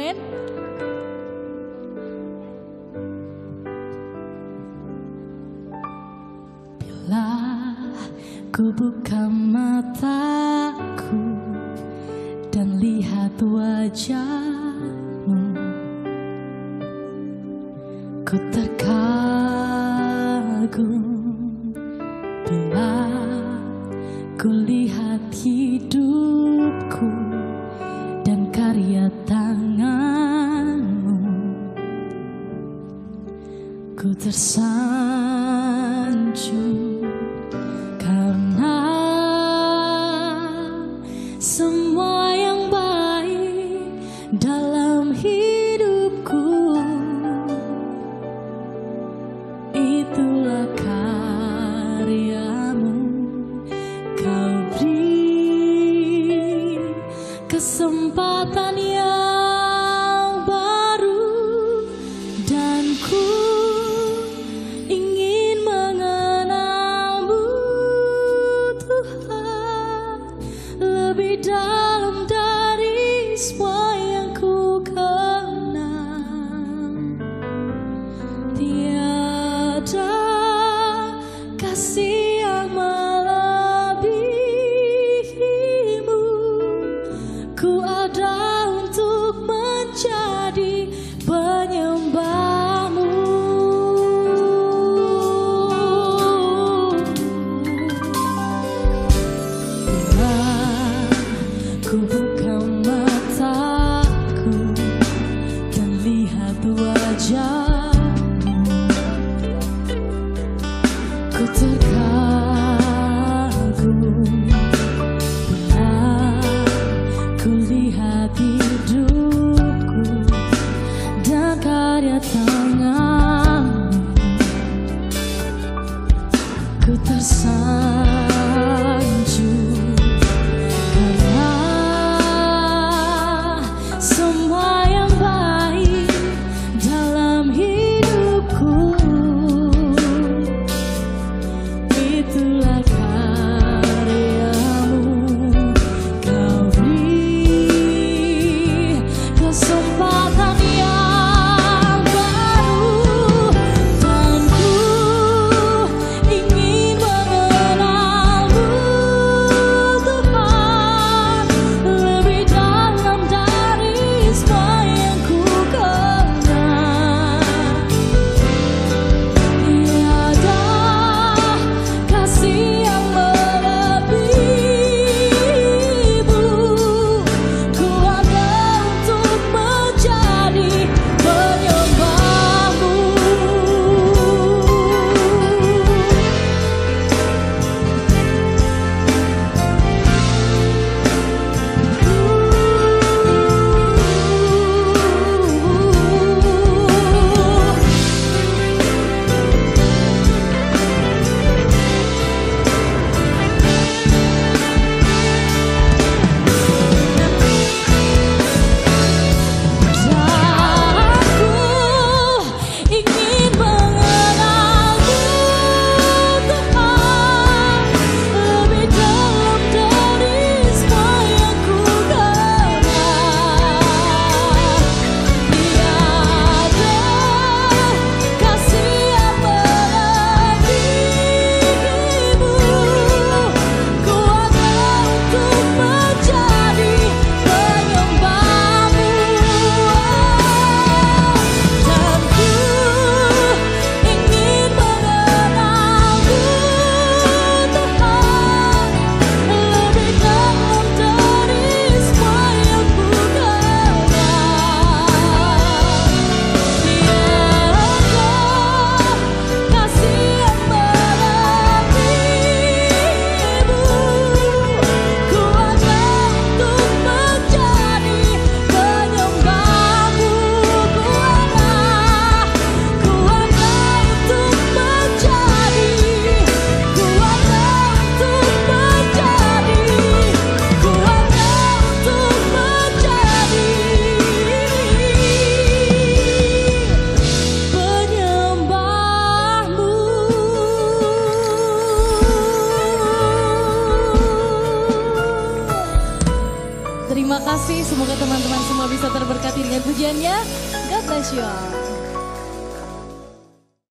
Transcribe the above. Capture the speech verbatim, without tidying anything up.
Amin. Bila ku buka mataku dan lihat wajahmu, ku terkagum. Bila ku lihat hidupku dan karya tanganmu, ku tersanjung karena semua yang baik dalam hidupku itulah karyamu. Kau beri kesempatan yang baru dan ku ingin mengenalmu, Tuhan, lebih dalam dari semua yang ku kenal. Tiada kasih yang melebihimu. Ku ada untuk menjadi penyembahmu. Bila ku buka mata terberkati dengan pujiannya. God bless you all.